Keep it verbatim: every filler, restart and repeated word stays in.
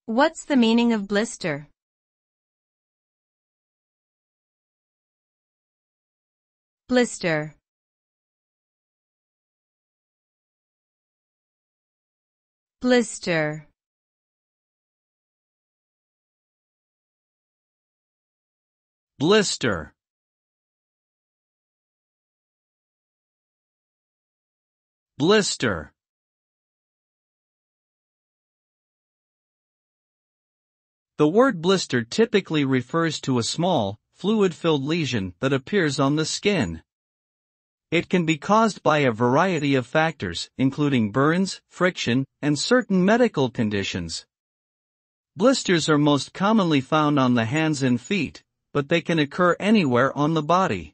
What's the meaning of blister? Blister. Blister. Blister. Blister. The word blister typically refers to a small, fluid-filled lesion that appears on the skin. It can be caused by a variety of factors, including burns, friction, and certain medical conditions. Blisters are most commonly found on the hands and feet, but they can occur anywhere on the body.